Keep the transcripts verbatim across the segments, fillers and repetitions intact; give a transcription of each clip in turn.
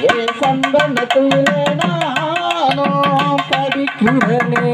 ஏ சந்தனத்திலே நானும் படிக்கிறனே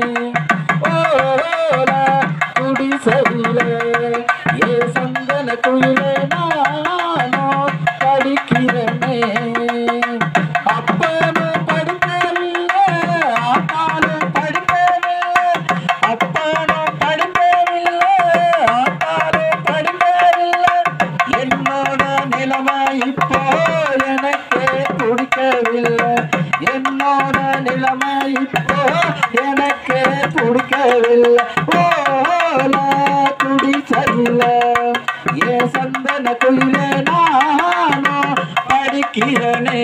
ஓல குடிசையிலே ஏ சந்தனத்திலே நானும் படிக்கிறனே அப்பனும் படிக்கவில்லை ஆத்தாலும் படிக்கவில்லை அப்பனும் படிக்கவில்லை ஆத்தாலும் படிக்கவில்லை என்னோட நிலைமை இப்போ எனக்கு பிடிக்கவில்லை என்னோட நிலைமை இப்போ எனக்கு பிடிக்கவில்லை ஓல குடிசையிலே ஏ சந்தன குயிலே நானும் படிக்கிறனே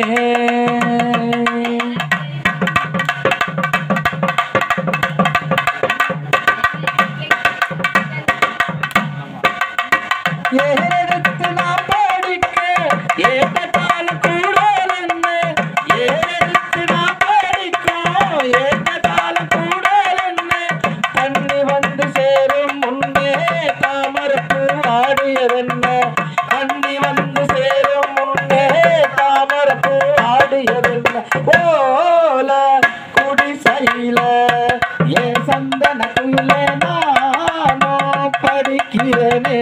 ஏறெடுத்து நான் படிக்க ஏற்றத்தால் கூடலென்னு ஏறெடுத்து நான் படிக்கும் ஏற்றத்தால் கூடலென்னு தண்ணி வந்து சேரும் முன்னே தாமரப்பு ஆடியதென்ன தண்ணி வந்து சேரும் முன்னே தாமரப்பு ஆடியதென்ன ஓல குடிசையில ஏ சந்தன குயிலே நானும் படிக்கிறனே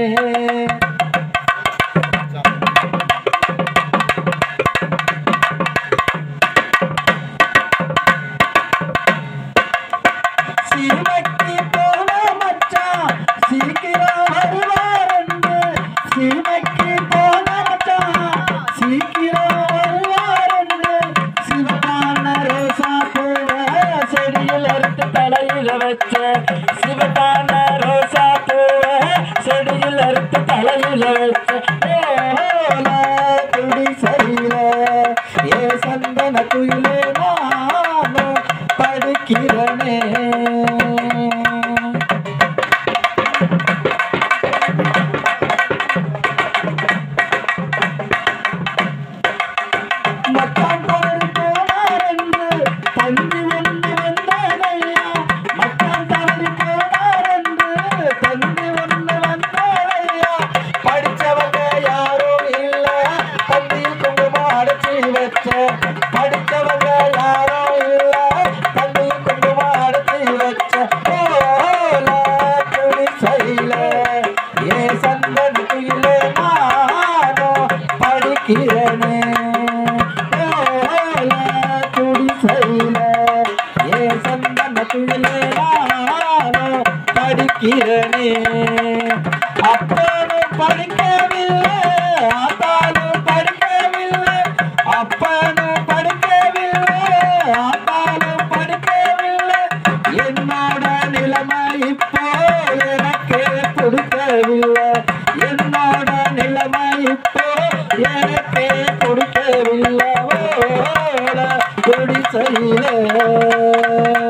சீமைக்கு போன மச்சான் சீக்கிரம் வருவாரென்று சீமைக்கு போன மச்சான் சீக்கிரம் வருவாரென்று சிவகான ரோசா பூவ செடியில் அறுத்து தலையில வச்ச சிவகான ரோசா பூவ செடியில் அறுத்து தலையில வச்ச ஓல குடிசையில ஏ சந்தன குயிலே நானும் படிக்கிறனே மக்கான் தவறு போனாரென்று தந்தி ஒன்று வந்தாரையா மக்கான் தவறு போனாரென்று தந்தி ஒன்று வந்தாரையா படித்தவங்க யாரும் இல்ல தந்தியில் குங்குமம் அடைச்சி வச்ச படித்தவங்க யாரும் இல்ல தந்தியில் குங்குமம் அடைச்சி வச்ச ஓல குடிசையில ஏ சந்தன குயிலே நானும் படிக்கிறனே குடிசையில ஏ சந்தன குயிலே நானும் படிக்கிறனே அப்பனும் படிக்கவில்லை ஆத்தாலும் படிக்கவில்லை அப்பனும் படிக்கவில்லை ஆத்தாலும் படிக்கவில்லை என்னோட நிலைமை இப்போ எனக்கு பிடிக்கவில்லை என்னோட நிலைமை இப்போ எனக்கு பிடிக்கவில்லை ஓட குடிசையிலே